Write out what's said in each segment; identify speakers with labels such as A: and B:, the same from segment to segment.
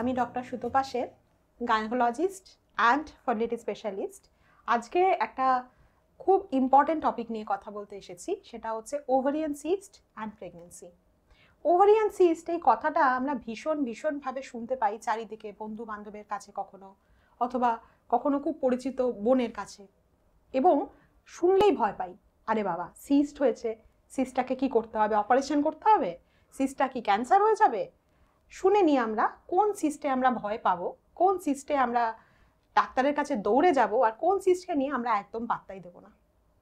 A: আমি doctor Sutapa Sen, gynaecologist and fertility specialist. আজকে একটা খুব ইম্পর্টেন্ট টপিক নিয়ে কথা বলতে এসেছি, সেটা হচ্ছে ovarian cyst and pregnancy. Ovarian cyst এই কথাটা আমরা ভীষণভাবে শুনতে পাই চারিদিকে, বন্ধু বান্ধবের কাছে কখনো, অথবা কখনো খুব পরিচিত বোনের কাছে, এবং শুনলেই ভয় পাই। আরে বাবা, সিস্ট হয়েছে, সিস্টটাকে কি করতে হবে? অপারেশন করতে হবে? সিস্টটা কি ক্যান্সার হয়ে যাবে? শুনে নিই আমরা কোন সিস্টে আমরা ভয় পাবো, কোন সিস্টে আমরা ডাক্তারের কাছে দৌড়ে যাব, আর কোন সিস্টকে নিয়ে আমরা একদম পাত্তাই দেবো না।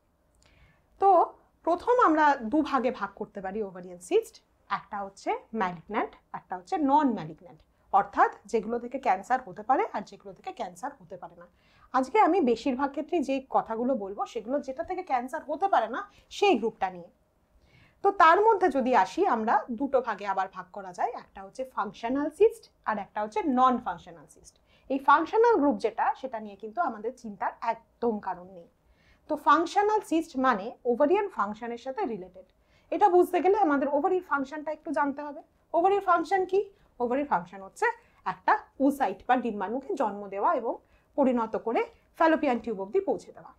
A: তো প্রথম আমরা দুভাগে ভাগ করতে পারি ওভারিয়ান সিস্ট। একটা হচ্ছে ম্যালিগন্যান্ট, একটা হচ্ছে নন ম্যালিগন্যান্ট, অর্থাৎ যেগুলো থেকে ক্যান্সার হতে পারে আর যেগুলো থেকে ক্যান্সার হতে পারে না। আজকে আমি বেশিরভাগ ক্ষেত্রে যে কথাগুলো বলবো সেগুলো যেটা থেকে ক্যান্সার হতে পারে না সেই গ্রুপটা নিয়ে। তো তার মধ্যে যদি আসি, আমরা দুটো ভাগে আবার ভাগ করা যায়, একটা হচ্ছে ফাংশনাল সিস্ট আর একটা হচ্ছে নন ফাংশনাল সিস্ট। এই ফাংশনাল গ্রুপ যেটা, সেটা নিয়ে কিন্তু আমাদের চিন্তার একদম কারণ নেই। তো ফাংশনাল সিস্ট মানে ওভারিয়ান ফাংশনের সাথে রিলেটেড। এটা বুঝতে গেলে আমাদের ওভারির ফাংশনটা একটু জানতে হবে। ওভারির ফাংশন কি? ওভারির ফাংশন হচ্ছে একটা উসাইট বা ডিম্বাণুকে জন্ম দেওয়া এবং পরিণত করে ফ্যালোপিয়ান টিউব অবধি পৌঁছে দেওয়া।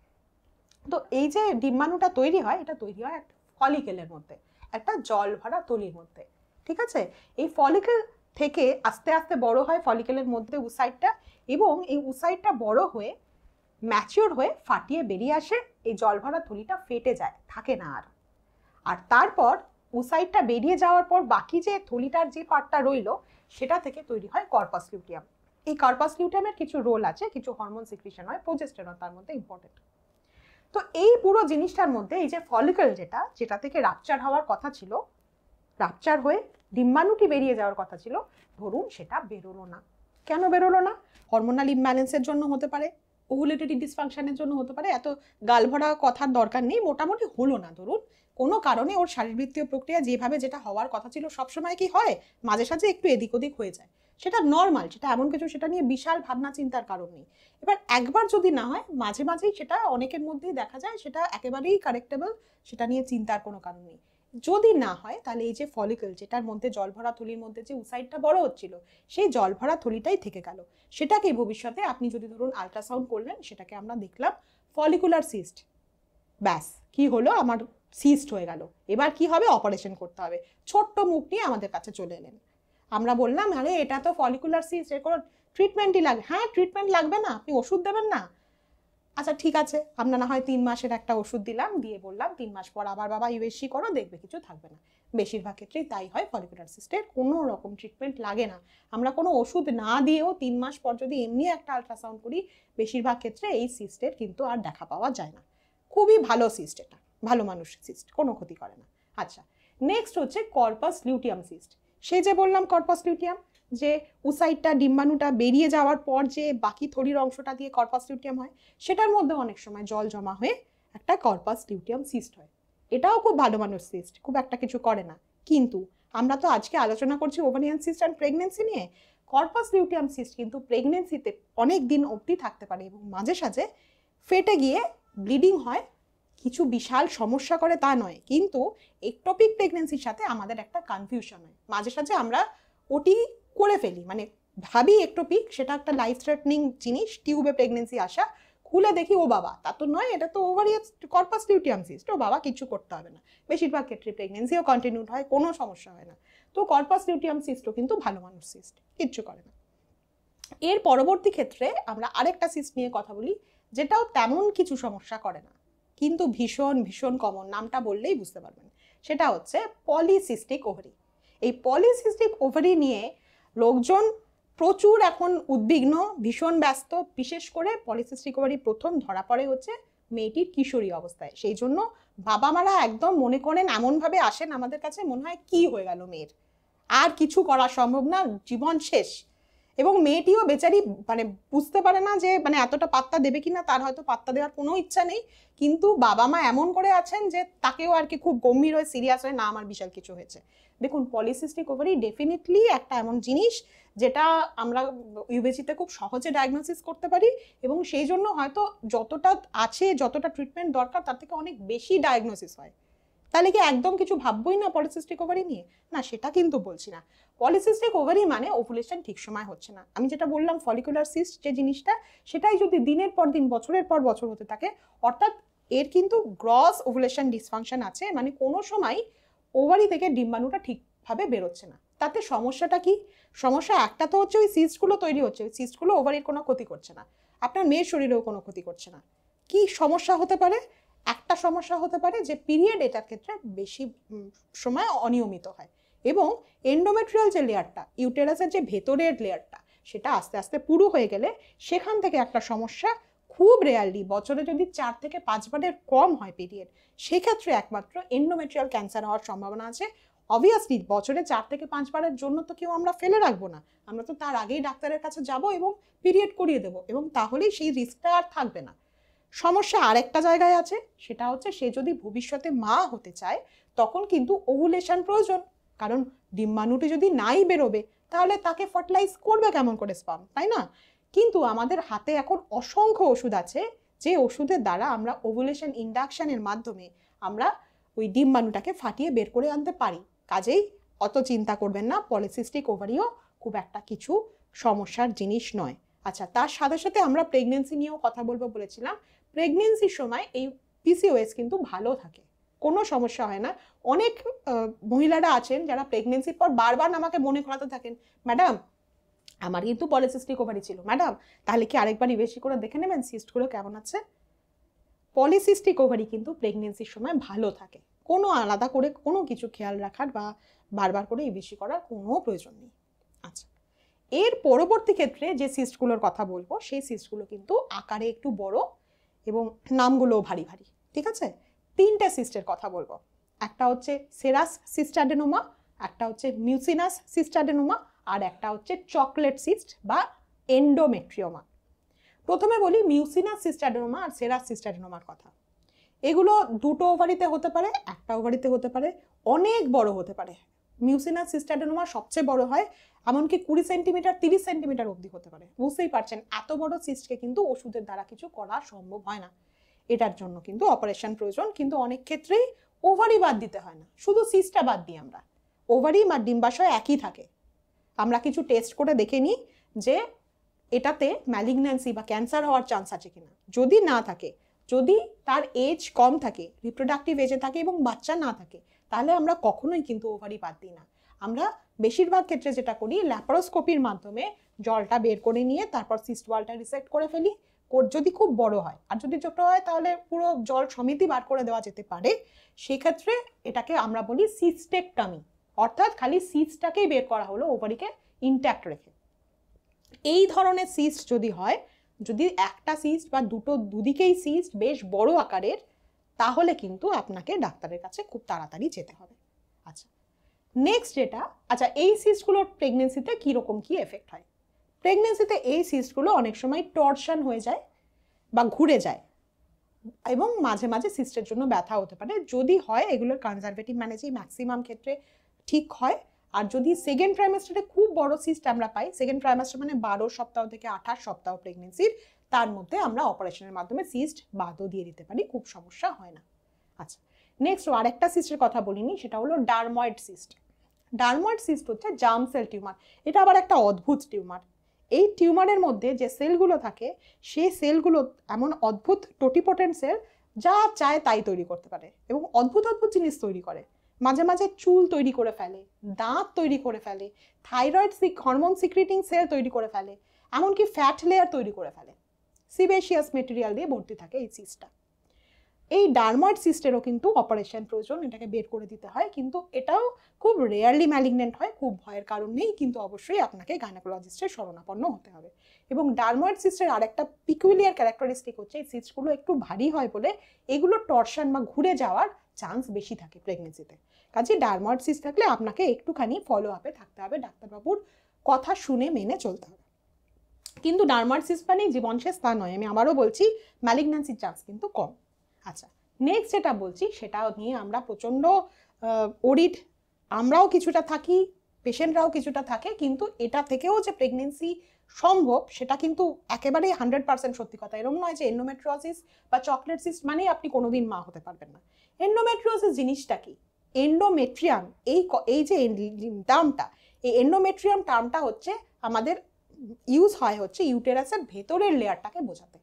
A: তো এই যে ডিম্বাণুটা তৈরি হয়, এটা তৈরি হয় একটা ফলিকেলের মধ্যে, একটা জল ভরা থলির মধ্যে। ঠিক আছে? এই ফলিকেল থেকে আস্তে আস্তে বড় হয় ফলিকেলের মধ্যে উসাইটটা, এবং এই উসাইটটা বড় হয়ে ম্যাচিওর হয়ে ফাটিয়ে বেরিয়ে আসে। এই জল ভরা থলিটা ফেটে যায়, থাকে না আর। আর তারপর উসাইটটা বেরিয়ে যাওয়ার পর বাকি যে থলিটার যে পার্টটা রইল, সেটা থেকে তৈরি হয় কর্পাস লিউটিয়াম। এই কর্পাস লিউটিয়ামের কিছু রোল আছে, কিছু হরমোন সিক্রিশন হয়, প্রোজেস্টেরন তার মধ্যে ইম্পর্টেন্ট। তো এই পুরো জিনিসটার মধ্যে এই যে ফলিকল যেটা থেকে রাপচার হওয়ার কথা ছিল, রাপচার হয়ে ডিম্বাণুটি বেরিয়ে যাওয়ার কথা ছিল, ধরুন সেটা বেরোলো না। কেন বেরোলো না? হরমোনাল ইমব্যালেন্সের জন্য হতে পারে, ওভুলেটরি ডিসফাংশনের জন্য হতে পারে, এত গালভরা কথার দরকার নেই। মোটামুটি হলো না, ধরুন কোনো কারণে ওর শারীরবৃত্তীয় প্রক্রিয়া যেভাবে যেটা হওয়ার কথা ছিল সবসময় কি হয়, মাঝে সাঝে একটু এদিক ওদিক হয়ে যায়, সেটা নর্মাল, সেটা এমন কিছু, সেটা নিয়ে বিশাল ভাবনা চিন্তার কারণ নেই। এবার একবার যদি না হয়, মাঝে মাঝেই সেটা অনেকের মধ্যেই দেখা যায়, সেটা একেবারেই কারেক্টেবল, সেটা নিয়ে চিন্তার কোনো কারণ নেই। যদি না হয়, তাহলে এই যে ফলিকল, যেটার মধ্যে জলভরা থলির মধ্যে যে উসাইটটা বড় হচ্ছিল, সেই জলভরা থলিটাই থেকে গেল। সেটাকে ভবিষ্যতে আপনি যদি ধরুন আল্ট্রাসাউন্ড করলেন, সেটাকে আমরা দেখলাম ফলিকুলার সিস্ট। ব্যাস, কি হলো? আমার সিস্ট হয়ে গেল। এবার কি হবে? অপারেশন করতে হবে। ছোট্ট মুখ নিয়ে আমাদের কাছে চলে এলেন। আমরা বললাম, আরে এটা তো ফলিকুলার সিস্ট, এর কোনো ট্রিটমেন্টই লাগবে। হ্যাঁ, ট্রিটমেন্ট লাগবে না, আপনি ওষুধ দেবেন না? আচ্ছা ঠিক আছে, আমরা না হয় 3 মাসের একটা ওষুধ দিলাম, দিয়ে বললাম 3 মাস পর আবার বাবা ইউএসজি করো, দেখবে কিছু থাকবে না। বেশিরভাগ ক্ষেত্রেই তাই হয়। ফলিকুলার সিস্টের কোনো রকম ট্রিটমেন্ট লাগে না। আমরা কোনো ওষুধ না দিয়েও 3 মাস পর যদি এমনি একটা আল্ট্রাসাউন্ড করি, বেশিরভাগ ক্ষেত্রে এই সিস্টের কিন্তু আর দেখা পাওয়া যায় না। খুবই ভালো সিস্ট, এটা ভালো মানুষের সিস্ট, কোনো ক্ষতি করে না। আচ্ছা, নেক্সট হচ্ছে কর্পাস লিউটিয়াম সিস্ট। সেই যে বললাম কর্পাস লিউটিয়াম, যে উসাইটটা ডিম্বাণুটা বেরিয়ে যাওয়ার পর যে বাকি থলির অংশটা দিয়ে কর্পাস লিউটিয়াম হয়, সেটার মধ্যে অনেক সময় জল জমা হয়ে একটা কর্পাস লিউটিয়াম সিস্ট হয়। এটাও খুব ভালো মানুষ সিস্ট, খুব একটা কিছু করে না। কিন্তু আমরা তো আজকে আলোচনা করছি ওভারিয়ান সিস্ট অ্যান্ড প্রেগনেন্সি নিয়ে। কর্পাস লিউটিয়াম সিস্ট কিন্তু প্রেগনেন্সিতে অনেক দিন অবধি থাকতে পারে, এবং মাঝে সাঝে ফেটে গিয়ে ব্লিডিং হয়। কিছু বিশাল সমস্যা করে তা নয়, কিন্তু একটোপিক প্রেগনেন্সির সাথে আমাদের একটা কনফিউশন হয়। মাঝে সাঝে আমরা ওটি করে ফেলি, মানে ভাবি একটোপিক, সেটা একটা লাইফ থ্রেটনিং জিনিস, টিউবে প্রেগনেন্সি আসা, খুলে দেখি ও বাবা তা তো নয়, এটা তো ওভারিয়ান কর্পাস লিউটিয়াম সিস্ট, ও বাবা কিছু করতে হবে না। বেশিরভাগ ক্ষেত্রে প্রেগনেন্সিও কন্টিনিউড হয়, কোনো সমস্যা হয় না। তো কর্পাস লিউটিয়াম সিস্টও কিন্তু ভালো মানুষ সিস্ট, কিচ্ছু করে না। এর পরবর্তী ক্ষেত্রে আমরা আরেকটা সিস্ট নিয়ে কথা বলি, যেটাও তেমন কিছু সমস্যা করে না, কিন্তু ভীষণ কমন, নামটা বললেই বুঝতে পারবেন। সেটা হচ্ছে পলিসিস্টিক ওভারি। এই পলিসিস্টিক ওভারি নিয়ে লোকজন প্রচুর এখন উদ্বিগ্ন, ভীষণ ব্যস্ত। বিশেষ করে পলিসিস্টিক ওভারি প্রথম ধরা পড়ে হচ্ছে মেয়েটির কিশোরী অবস্থায়। সেই জন্য বাবা মারা একদম মনে করেন, এমনভাবে আসেন আমাদের কাছে, মনে হয় কি হয়ে গেল মেয়ের, আর কিছু করা সম্ভব না, জীবন শেষ। এবং মেয়েটিও বেচারি মানে বুঝতে পারে না যে মানে এতটা পাত্তা দেবে কিনা, তার হয়তো পাত্তা দেওয়ার কোনো ইচ্ছা নেই, কিন্তু বাবা মা এমন করে আছেন যে তাকেও আর কি খুব গম্ভীর হয়ে সিরিয়াস হয়ে, না আমার বিশাল কিছু হয়েছে। দেখুন, পলিসিস্টিক ওভারি ডেফিনেটলি একটা এমন জিনিস যেটা আমরা ইউবিজিতে খুব সহজে ডায়াগনোসিস করতে পারি, এবং সেই জন্য হয়তো যতটা আছে, যতটা ট্রিটমেন্ট দরকার, তার থেকে অনেক বেশি ডায়াগনোসিস হয়। তাহলে কি একদম কিছু ভাববই না পলিসিস্টিক ওভারি নিয়ে? না, সেটা কিন্তু বলছি না। পলিসিস্টিক ওভারি মানে ওভুলেশন ঠিক সময় হচ্ছে না। আমি যেটা বললাম ফলিকুলার সিস্ট যে জিনিসটা, সেটাই যদি দিনের পর দিন বছরের পর বছর হতে থাকে, অর্থাৎ এর কিন্তু গ্রস ওভুলেশন ডিসফাংশন আছে, মানে কোনো সময় ওভারি থেকে ডিম্বাণুটা ঠিকভাবে বেরোচ্ছে না। তাতে সমস্যাটা কি? সমস্যা একটা তো হচ্ছে ওই সিস্টগুলো তৈরি হচ্ছে, ওই সিস্টগুলো ওভারির কোনো ক্ষতি করছে না, আপনার মেয়ের শরীরেও কোনো ক্ষতি করছে না। কি সমস্যা হতে পারে? একটা সমস্যা হতে পারে যে পিরিয়ড এটার ক্ষেত্রে বেশি সময় অনিয়মিত হয়, এবং এন্ডোমেট্রিয়াল যে লেয়ারটা, ইউটেরাসের যে ভেতরের লেয়ারটা, সেটা আস্তে আস্তে পুরু হয়ে গেলে সেখান থেকে একটা সমস্যা, খুব রেয়ারলি বছরে যদি 4 থেকে 5 বারের কম হয় পিরিয়ড, সেক্ষেত্রে একমাত্র এন্ডোমেট্রিয়াল ক্যান্সার হওয়ার সম্ভাবনা আছে। অবভিয়াসলি বছরে 4 থেকে 5 বারের জন্য তো কেউ আমরা ফেলে রাখবো না, আমরা তো তার আগেই ডাক্তারের কাছে যাব এবং পিরিয়ড করিয়ে দেবো, এবং তাহলেই সেই রিস্কটা আর থাকবে না। সমস্যা আরেকটা জায়গায় আছে, সেটা হচ্ছে সে যদি ভবিষ্যতে মা হতে চায় তখন কিন্তু ওভুলেশন প্রয়োজন, কারণ ডিম্বাণুটি যদি নাই বেরোবে তাহলে তাকে ফার্টিলাইজ করবে কেমন করে স্পার্ম, তাই না? কিন্তু আমাদের হাতে এখন অসংখ্য ওষুধ আছে, যে ওষুধের দ্বারা আমরা ওভুলেশন ইন্ডাকশনের মাধ্যমে আমরা ওই ডিম্বাণুটাকে ফাটিয়ে বের করে আনতে পারি। কাজেই অত চিন্তা করবেন না, পলিসিস্টিক ওভারিও খুব একটা কিছু সমস্যার জিনিস নয়। আচ্ছা, তার সাথে সাথে আমরা প্রেগনেন্সি নিয়েও কথা বলবো বলেছিলাম। প্রেগনেন্সির সময় এই পিসিওএস কিন্তু ভালো থাকে, কোনো সমস্যা হয় না। অনেক মহিলারা আছেন যারা প্রেগনেন্সির পর বারবার আমাকে মনে করাতে থাকেন, ম্যাডাম আমার কিন্তু পলিসিস্টিক ওভারি ছিল, ম্যাডাম তাহলে কি আরেকবারই বেশি করে দেখে নেবেন সিস্টগুলো কেমন আছে। পলিসিস্টিক ওভারি কিন্তু প্রেগনেন্সির সময় ভালো থাকে, কোনো আলাদা করে কোনো কিছু খেয়াল রাখার বা বারবার করে বেশি করার কোনো প্রয়োজন নেই। আচ্ছা, এর পরবর্তী ক্ষেত্রে যে সিস্টগুলোর কথা বলবো, সেই সিস্টগুলো কিন্তু আকারে একটু বড় এবং নামগুলোও ভারী ভারী। ঠিক আছে, 3টে সিস্টের কথা বলবো। একটা হচ্ছে সেরাস সিস্টাডেনোমা, একটা হচ্ছে মিউসিনাস সিস্টাডেনোমা, আর একটা হচ্ছে চকলেট সিস্ট বা এন্ডোমেট্রিওমা। প্রথমে বলি মিউসিনাস সিস্টাডেনোমা আর সেরাস সিস্টাডেনোমার কথা। এগুলো দুটো ওভারিতে হতে পারে, একটা ওভারিতে হতে পারে, অনেক বড় হতে পারে। মিউসিনাস সিস্টাডেনোমা সবচেয়ে বড় হয়, এমনকি 20 সেন্টিমিটার 30 সেন্টিমিটার অবধি হতে পারে। বুঝতেই পারছেন এত বড় সিস্টকে কিন্তু ওষুধের দ্বারা কিছু করা সম্ভব হয় না, এটার জন্য কিন্তু অপারেশন প্রয়োজন। কিন্তু অনেক ক্ষেত্রেই ওভারি বাদ দিতে হয় না, শুধু সিস্টটা বাদ দিই আমরা, ওভারি বা ডিম্বাশয় একই থাকে। আমরা কিছু টেস্ট করে দেখে নিই যে এটাতে ম্যালিগন্যান্সি বা ক্যান্সার হওয়ার চান্স আছে কিনা। যদি না থাকে, যদি তার এজ কম থাকে, রিপ্রোডাক্টিভ এজে থাকে এবং বাচ্চা না থাকে, তাহলে আমরা কখনোই কিন্তু ওভারি বাদ দিই না। আমরা বেশিরভাগ ক্ষেত্রে যেটা করি, ল্যাপারোস্কোপির মাধ্যমে জলটা বের করে নিয়ে তারপর সিস্ট ওয়ালটা রিসেক্ট করে ফেলি, যদি খুব বড় হয়। আর যদি ছোট হয় তাহলে পুরো জল সমেতই বার করে দেওয়া যেতে পারে। সেক্ষেত্রে এটাকে আমরা বলি সিস্টেকটমি, অর্থাৎ খালি সিস্টটাকেই বের করা হলো, ওভারিকে ইনট্যাক্ট রেখে। এই ধরনের সিস্ট যদি হয়, যদি একটা সিস্ট বা দুদিকেই সিস্ট বেশ বড় আকারের, তাহলে কিন্তু আপনাকে ডাক্তারের কাছে খুব তাড়াতাড়ি যেতে হবে। আচ্ছা, নেক্সট যেটা, আচ্ছা এই সিস্টগুলোর প্রেগনেন্সিতে কীরকম কী এফেক্ট হয়? প্রেগনেন্সিতে এই সিস্টগুলো অনেক সময় টর্শন হয়ে যায় বা ঘুরে যায়, এবং মাঝে মাঝে সিস্টের জন্য ব্যথা হতে পারে। যদি হয় এগুলোর কনজারভেটিভ ম্যানেজেই ম্যাক্সিমাম ক্ষেত্রে ঠিক হয়। আর যদি সেকেন্ড ট্রাইমেস্টারে খুব বড় সিস্ট আমরা পাই, সেকেন্ড ট্রাইমেস্টার মানে 12 সপ্তাহ থেকে 28 সপ্তাহ প্রেগনেন্সির, তার মধ্যে আমরা অপারেশনের মাধ্যমে সিস্ট বাদও দিয়ে দিতে পারি, খুব সমস্যা হয় না। আচ্ছা, নেক্সট আরেকটা সিস্টের কথা বলিনি, সেটা হলো ডার্ময়েড সিস্ট। ডার্ময়েড সিস্ট হচ্ছে জার্ম সেল টিউমার। এটা আবার একটা অদ্ভুত টিউমার। এই টিউমারের মধ্যে যে সেলগুলো থাকে, সেই সেলগুলো এমন অদ্ভুত টোটিপোটেন্ট সেল, যা চায় তাই তৈরি করতে পারে এবং অদ্ভুত অদ্ভুত জিনিস তৈরি করে। মাঝে মাঝে চুল তৈরি করে ফেলে, দাঁত তৈরি করে ফেলে, থাইরয়েড হরমোন সিক্রেটিং সেল তৈরি করে ফেলে, এমনকি ফ্যাট লেয়ার তৈরি করে ফেলে। সিবেশিয়াস মেটেরিয়াল দিয়ে ভর্তি থাকে এই সিস্টটা। এই ডার্ময়েড সিস্টেরও কিন্তু অপারেশন প্রয়োজন, এটাকে বের করে দিতে হয়, কিন্তু এটাও খুব রেয়ারলি ম্যালিগনেন্ট হয়, খুব ভয়ের কারণ নেই, কিন্তু অবশ্যই আপনাকে গাইনোকোলজিস্টের শরণাপন্ন হতে হবে। এবং ডার্ময়েড সিস্টের আরেকটা পিকুলিয়ার ক্যারেক্টারিস্টিক হচ্ছে এই সিস্টগুলো একটু ভারী হয় বলে এগুলো টর্শন বা ঘুরে যাওয়ার চান্স বেশি থাকে প্রেগনেন্সিতে। কাজে ডার্ময়েড সিস্ট থাকলে আপনাকে একটুখানি ফলো আপে থাকতে হবে, ডাক্তারবাবুর কথা শুনে মেনে চলতে হবে। কিন্তু ডার্ময়েড সিস্ট মানেই জীবন শেষ তা নয়, আমি আবারও বলছি ম্যালিগন্যান্সির চান্স কিন্তু কম। আচ্ছা, নেক্সট যেটা বলছি সেটা নিয়ে আমরা প্রচণ্ড ওরিড, আমরাও কিছুটা থাকি, পেশেন্টরাও কিছুটা থাকে, কিন্তু এটা থেকেও যে প্রেগনেন্সি সম্ভব সেটা কিন্তু একেবারেই 100% সত্যি কথা। এরকম নয় যে এন্ডোমেট্রিওসিস বা চকলেট সিস্ট মানেই আপনি কোনোদিন মা হতে পারবেন না। এন্ডোমেট্রিওসিস জিনিসটা কি? এন্ডোমেট্রিয়াম, এই যে টার্মটা, এই এন্ডোমেট্রিয়াম টার্মটা হচ্ছে আমাদের ইউজ হয় হচ্ছে ইউটেরাসের ভেতরের লেয়ারটাকে বোঝাতে।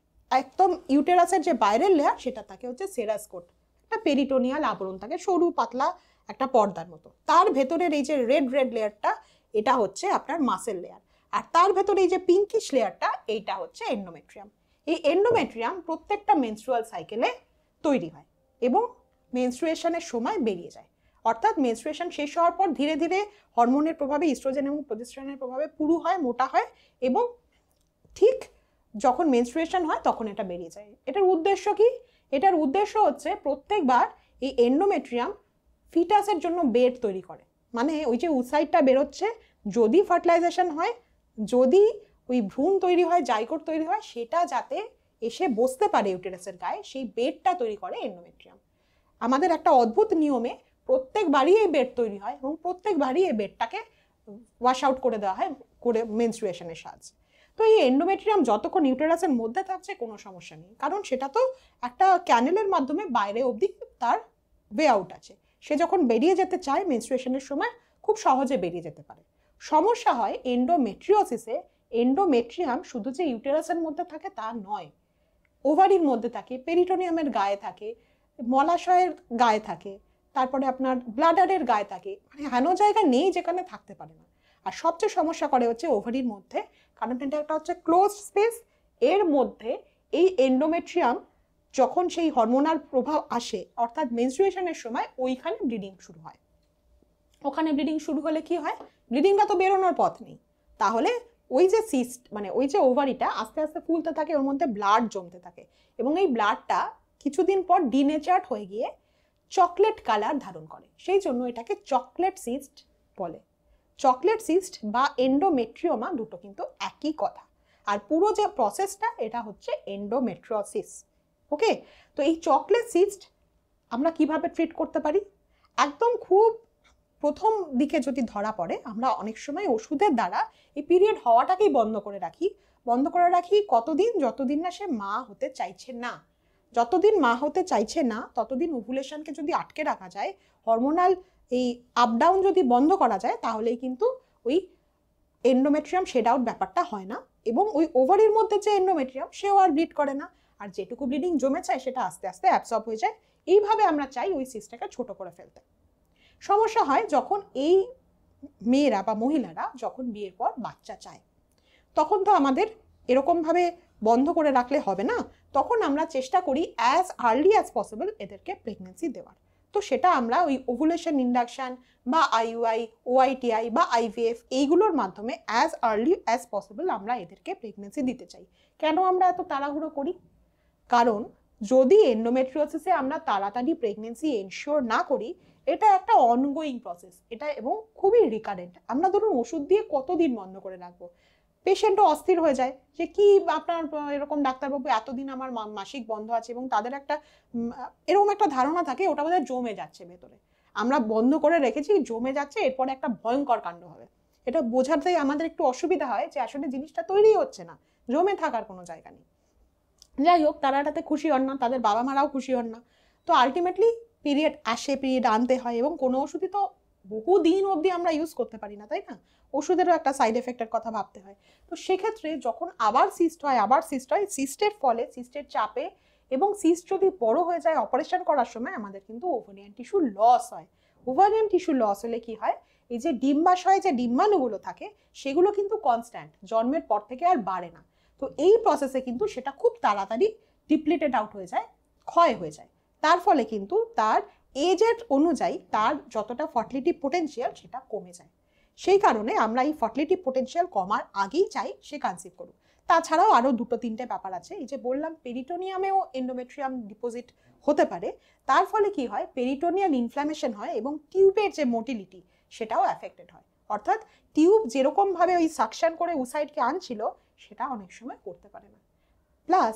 A: একদম ইউটেরাসের যে বাইরের লেয়ার সেটা থাকে হচ্ছে সেরাস কোট, একটা পেরিটোনিয়াল আবরণ থাকে, সরু পাতলা একটা পর্দার মতো। তার ভেতরের এই যে রেড লেয়ারটা, এটা হচ্ছে আপনার মাসেল লেয়ার। আর তার ভেতরে এই যে পিঙ্কিশ লেয়ারটা, এইটা হচ্ছে এন্ডোমেট্রিয়াম। এই এন্ডোমেট্রিয়াম প্রত্যেকটা মেনস্ট্রুয়াল সাইকেলে তৈরি হয় এবং মেনস্ট্রুয়েশনের সময় বেরিয়ে যায়। অর্থাৎ মেনস্ট্রুয়েশন শেষ হওয়ার পর ধীরে ধীরে হরমোনের প্রভাবে, ইস্ট্রোজেন এবং প্রোজেস্টেরনের প্রভাবে পুরু হয়, মোটা হয় এবং ঠিক যখন মেনস্ট্রুয়েশন হয় তখন এটা বেরিয়ে যায়। এটার উদ্দেশ্য কি? এটার উদ্দেশ্য হচ্ছে প্রত্যেকবার এই এন্ডোমেট্রিয়াম ফিটাসের জন্য বেড তৈরি করে। মানে ওই যে উসাইডটা বেরোচ্ছে, যদি ফার্টিলাইজেশন হয়, যদি ওই ভ্রূণ তৈরি হয়, জাইগোট তৈরি হয়, সেটা যাতে এসে বসতে পারে ইউটেরাসের গায়ে, সেই বেডটা তৈরি করে এন্ডোমেট্রিয়াম। আমাদের একটা অদ্ভুত নিয়মে প্রত্যেকবারই এই বেড তৈরি হয় এবং প্রত্যেকবারই এই বেডটাকে ওয়াশ আউট করে দেওয়া হয় করে মেনস্ট্রুয়েশনের সাহায্যে। তো এই এন্ডোমেট্রিয়াম যতক্ষণ ইউটেরাসের মধ্যে থাকছে কোনো সমস্যা নেই, কারণ সেটা তো একটা ক্যানেলের মাধ্যমে বাইরে অবধি তার ওয়ে আউট আছে। সে যখন বেরিয়ে যেতে চায় মেনস্ট্রুয়েশনের সময় খুব সহজে বেরিয়ে যেতে পারে। সমস্যা হয় এন্ডোমেট্রিওসিসে। এন্ডোমেট্রিয়াম শুধু যে ইউটেরাসের মধ্যে থাকে তা নয়, ওভারির মধ্যে থাকে, পেরিটোনিয়ামের গায়ে থাকে, মলাশয়ের গায়ে থাকে, তারপরে আপনার ব্লাডারের গায়ে থাকে। মানে হেন জায়গা নেই যেখানে থাকতে পারে না। আর সবচেয়ে সমস্যা করে হচ্ছে ওভারির মধ্যে, কারণ এটা একটা হচ্ছে ক্লোজ স্পেস। এর মধ্যে এই এন্ডোমেট্রিয়াম যখন সেই হরমোনাল প্রভাব আসে, অর্থাৎ মেনস্ট্রুয়েশনের সময়, ওইখানে ব্লিডিং শুরু হয়। ওখানে ব্লিডিং শুরু হলে কি হয়? ব্লিডিংটা তো বেরোনোর পথ নেই, তাহলে ওই যে সিস্ট, মানে ওই যে ওভারিটা আস্তে আস্তে ফুলতে থাকে, ওর মধ্যে ব্লাড জমতে থাকে এবং এই ব্লাডটা কিছুদিন পর ডিনেচার্ড হয়ে গিয়ে চকলেট কালার ধারণ করে। সেই জন্য এটাকে চকলেট সিস্ট বলে। চকলেট সিস্ট বা এন্ডোমেট্রিওমা দুটো কিন্তু একই কথা। আর পুরো যে প্রসেসটা, এটা হচ্ছে এন্ডোমেট্রিওসিস। ওকে, তো এই চকলেট সিস্ট আমরা কিভাবে ট্রিট করতে পারি? একদম খুব প্রথম দিকে যদি ধরা পড়ে, আমরা অনেক সময় ওষুধের দ্বারা এই পিরিয়ড হওয়াটাকেই বন্ধ করে রাখি। কতদিন? যতদিন না সে মা হতে চাইছে না। যতদিন মা হতে চাইছে না ততদিন ওভুলেশনকে যদি আটকে রাখা যায়, হরমোনাল এই আপ ডাউন যদি বন্ধ করা যায়, তাহলেই কিন্তু ওই এন্ডোমেট্রিয়াম শেড আউট ব্যাপারটা হয় না এবং ওই ওভারির মধ্যে যে এন্ডোমেট্রিয়াম, সেও আর ব্লিড করে না। আর যেটুকু ব্লিডিং জমে যায় সেটা আস্তে আস্তে অ্যাবসর্ব হয়ে যায়। এইভাবে আমরা চাই ওই সিস্টটাকে ছোট করে ফেলতে। সমস্যা হয় যখন এই মেয়েরা বা মহিলারা যখন বিয়ের পর বাচ্চা চায়, তখন তো আমাদের এরকমভাবে বন্ধ করে রাখলে হবে না। তখন আমরা চেষ্টা করি অ্যাজ আর্লি অ্যাজ পসিবল এদেরকে প্রেগনেন্সি দেওয়ার। তো সেটা আমরা ওই ওভুলেশন ইন্ডাকশন বা আইইউআই, ওআইটিআই বা আইভিএফ, এইগুলোর মাধ্যমে অ্যাজ আর্লি অ্যাজ পসিবল আমরা এদেরকে প্রেগনেন্সি দিতে চাই। কেন আমরা এত তাড়াহুড়ো করি? কারণ যদি এন্ডোমেট্রিওসিসে আমরা তাড়াতাড়ি প্রেগনেন্সি এনশিওর না করি, এটা একটা অনগোয়িং প্রসেস, এটা এবং খুবই রিকারেন্ট। আমরা ধরুন ওষুধ দিয়ে কতদিন বন্ধ করে রাখবো? পেশেন্টও অস্থির হয়ে যায় যে কি আপনার এরকম ডাক্তারবাবু, এতদিন আমার মাসিক বন্ধ আছে, এবং তাদের একটা এরকম একটা ধারণা থাকে ওটা বোধহয় জমে যাচ্ছে ভেতরে, আমরা বন্ধ করে রেখেছি, জমে যাচ্ছে, এরপরে একটা ভয়ঙ্কর কাণ্ড হবে। এটা বোঝাতে আমাদের একটু অসুবিধা হয় যে আসলে জিনিসটা তৈরি হচ্ছে না, জমে থাকার কোনো জায়গা নেই। যাই হোক, তারা এটাতে খুশি হন না, তাদের বাবা মারাও খুশি হন না। তো আলটিমেটলি পিরিয়ড আসে, পিরিয়ড আনতে হয়, এবং কোনো ওষুধই তো বহুদিন অবধি আমরা ইউজ করতে পারি না, তাই না? ওষুধেরও একটা সাইড এফেক্টের কথা ভাবতে হয়। তো সেক্ষেত্রে যখন আবার সিস্ট হয়, সিস্টের ফলে, সিস্টের চাপে, এবং সিস্ট যদি বড় হয়ে যায়, অপারেশন করার সময় আমাদের কিন্তু ওভারিয়ান টিস্যু লস হয়। ওভারিয়ান টিস্যু লস হলে কি হয়? এই যে ডিম্বাশয়ে যে ডিম্বাণুগুলো থাকে, সেগুলো কিন্তু কনস্ট্যান্ট, জন্মের পর থেকে আর বাড়ে না। তো এই প্রসেসে কিন্তু সেটা খুব তাড়াতাড়ি ডিপ্লিটেড আউট হয়ে যায়, ক্ষয় হয়ে যায়। তার ফলে কিন্তু তার এজের অনুযায়ী তার যতটা ফার্টিলিটি পোটেনশিয়াল সেটা কমে যায়। সেই কারণে আমরা এই ফার্টিলিটি পোটেনশিয়াল কমার আগেই চাই সে কনসিভ করুক। তাছাড়াও আরও দুটো তিনটে ব্যাপার আছে। এই যে বললাম পেরিটোনিয়ামেও এন্ডোমেট্রিয়াম ডিপোজিট হতে পারে, তার ফলে কি হয়? পেরিটোনিয়াল ইনফ্ল্যামেশন হয় এবং টিউবের যে মোটিলিটি সেটাও অ্যাফেক্টেড হয়। অর্থাৎ টিউব যেরকমভাবে ওই সাকশন করে উসাইডকে আনছিল, সেটা অনেক সময় করতে পারে না। প্লাস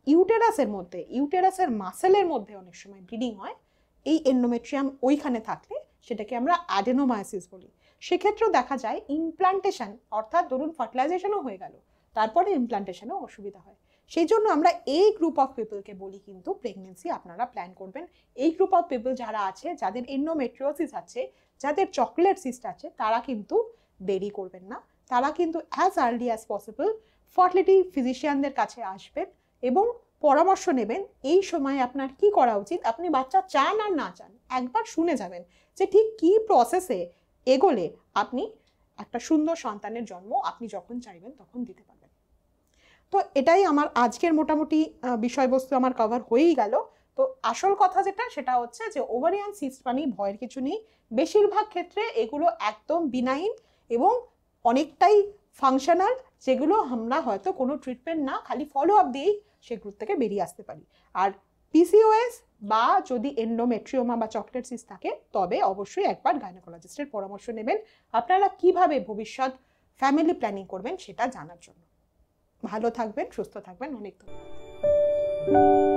A: ইউটেরাসের মাসেলের মধ্যে অনেক সময় ব্লিডিং হয়। এই এন্ডোমেট্রিয়াম ওইখানে থাকলে সেটাকে আমরা অ্যাডেনোমায়োসিস বলি। সেক্ষেত্রেও দেখা যায় ইমপ্লান্টেশন, অর্থাৎ ধরুন ফার্টিলাইজেশনও হয়ে গেল, তারপরে ইমপ্লান্টেশনেও অসুবিধা হয়। সেই জন্য আমরা এই গ্রুপ অফ পিপলকে বলি কিন্তু প্রেগনেন্সি আপনারা প্ল্যান করবেন। এই গ্রুপ অফ পিপল যারা আছে, যাদের এন্ডোমেট্রিওসিস আছে, যাদের চকলেট সিস্ট আছে, তারা কিন্তু দেরি করবেন না। তারা কিন্তু as early as possible fertility ফিজিশিয়ানদের কাছে আসবেন এবং পরামর্শ নেবেন এই সময় আপনার কি করা উচিত। আপনি বাচ্চা চান আর না চান একবার শুনে যাবেন যে ঠিক কি প্রসেসে এগোলে আপনি একটা সুন্দর সন্তানের জন্ম আপনি যখন চাইবেন তখন দিতে পারবেন। তো এটাই আমার আজকের মোটামুটি বিষয়বস্তু আমার কভার হয়েই গেল। তো আসল কথা যেটা সেটা হচ্ছে যে ওভারিয়ান সিস্ট মানে ভয়ের কিছু নেই। বেশিরভাগ ক্ষেত্রে এগুলো একদম বিনাইন এবং অনেকটাই ফাংশনাল, যেগুলো আমরা হয়তো কোনো ট্রিটমেন্ট না খালি ফলো আপ দিয়েই সেগুলো থেকে বেরিয়ে আসতে পারি। আর পিসিওএস বা যদি এন্ডোমেট্রিওমা বা চকলেট সিস্ট থাকে তবে অবশ্যই একবার গাইনোকোলজিস্টের পরামর্শ নেবেন আপনারা কিভাবে ভবিষ্যৎ ফ্যামিলি প্ল্যানিং করবেন সেটা জানার জন্য। ভালো থাকবেন, সুস্থ থাকবেন, অনেক ধন্যবাদ।